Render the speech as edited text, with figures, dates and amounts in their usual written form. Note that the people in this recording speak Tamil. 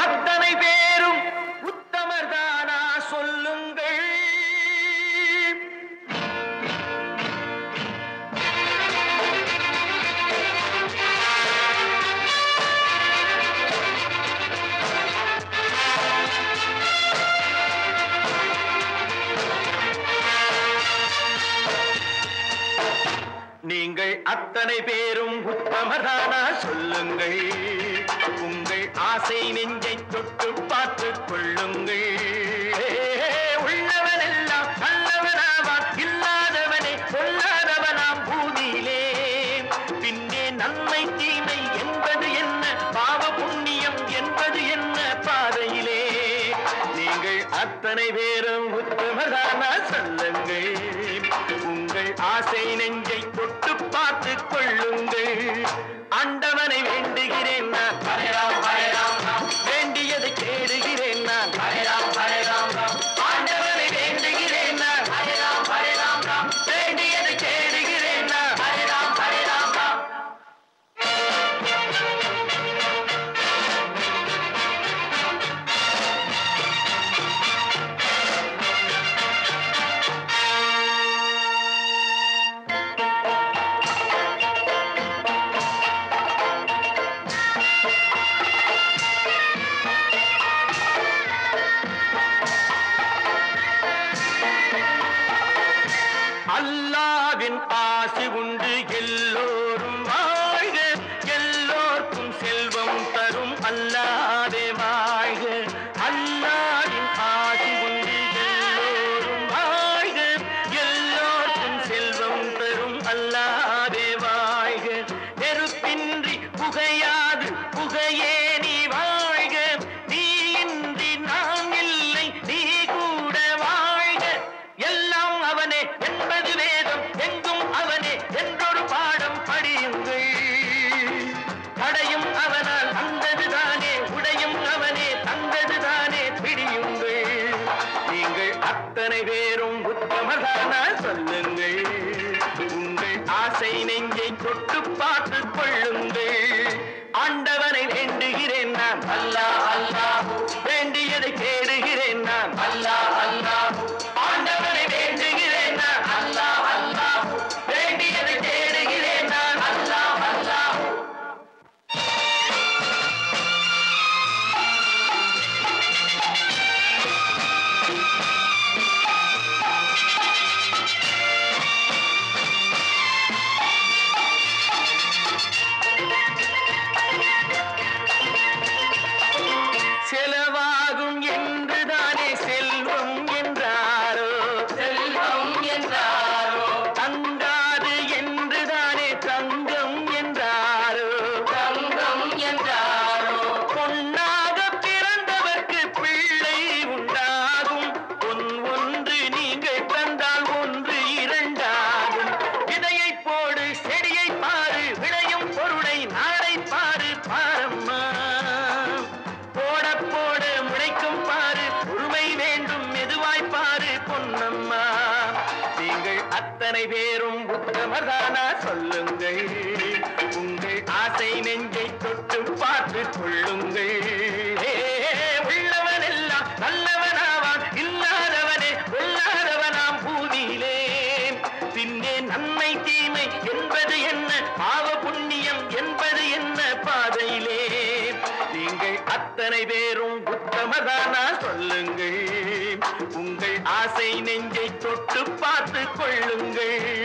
அத்தனை பேரும் உத்தமர்தானா சொல்லுங்கள். நீங்கள் அத்தனை பேரும் உத்தமர்தானா சொல்லுங்கள். உங்கள் ஆசை நெஞ்சை தொட்டு பார்த்துக் கொள்ளுங்கள். உள்ளவன் எல்லாம் நல்லவனாவான், இல்லாதவனே பொல்லாதவனாம் பூமியிலே. பின்னே நன்மை தீமை என்பது என்ன, பாவ புண்ணியம் என்பது என்ன பாதையிலே. நீங்கள் அத்தனை பேரும் உத்தமர்தானா சொல்லுங்கள். உங்கள் ஆசை நெஞ்சை தொட்டு பார்த்துக் கொள்ளுங்கள். ஆண்டவனை வேண்டுகிறேன் நான், வேண்டியதை கேடுகிறேன் நான். ஆண்டவனை வேண்டுகிறேன் நான், வேண்டியதை கேடுகிறேன் நான். அல்லாவின் ஆசி உண்டு எல்லோரும் வாழ்க, எல்லோருக்கும் செல்வம் தரும் அல்லாவே வாழ்க. அல்லாவின் ஆசி உண்டு எல்லோரும் வாழ்க, எல்லோருக்கும் செல்வம் தரும் அல்லாவே வாழ்க. நெருப்பின்றி புகையாது புகையே நீ வாழ்க, நீ இன்றி நான் இல்லை நீ கூட வாழ்க. எல்லாம் அவனே என்பது வேதம், எங்கும் அவனே என்றொரு பாடம் படியுங்கள். தடையும் அவனால் வந்ததுதானே, உடையும் அவனே தந்ததுதானே பிடியுங்கள். நீங்கள் அத்தனை பேரும் உத்தமதானா சொல்லுங்கள். உங்கள் ஆசை நெஞ்சை தொட்டு பார்த்துக் கொள்ளுங்கள். ஆண்டவனை வேண்டுகிறேன் நான், அல்லாஹ் அல்லாஹ், வேண்டியதை கேடுகிறேன் நான், அல்லாஹ் அல்லாஹ். ஆண்டவனை வேண்டுகிறேன் நான், அல்லாஹ் அல்லாஹ், வேண்டியதை தேடுகிறேன் நான், அல்லாஹ் அல்லாஹ். செலவாகும் என்றுதானே செல்வம் என்றாரோ, செல்வம் என்றாரோ. தங்காது என்றுதானே தங்கம் என்றாரோ, தங்கம் என்றாரோ. பொன்னாக பிறந்தவர்க்கு பிள்ளை உண்டாகும். பொன் ஒன்று நீங்கள் தந்தால் ஒன்று இரண்டாகும். விதையை போடு செடியை பாரு, விளையும் பொருளை நாளை பாரு பாரம்மா. போட போட முளைக்கும் பாரு, பொறுமை வேண்டும் மெதுவாய் பாரு பொன்னம்மா. நீங்கள் அத்தனை பேரும் உத்தமதானா சொல்லுங்கள். உங்கள் ஆசை நெஞ்சை தொட்டு பார்த்துக் கொள்ளுங்கள். உள்ளவன் எல்லாம் நல்லவனாவான், இல்லாதவனே பொல்லாதவனாம் பூமியிலே. பின்னே நன்மை தீமை என்பது என்ன, பாவ புண்ணியம் என்பது என்ன பாதையிலே. நீங்கள் அத்தனை பேரும் உத்தமதானா சொல்லுங்கள். உங்கள் ஆசை நெஞ்சை தொட்டு பார்த்துக் கொள்ளுங்கள்.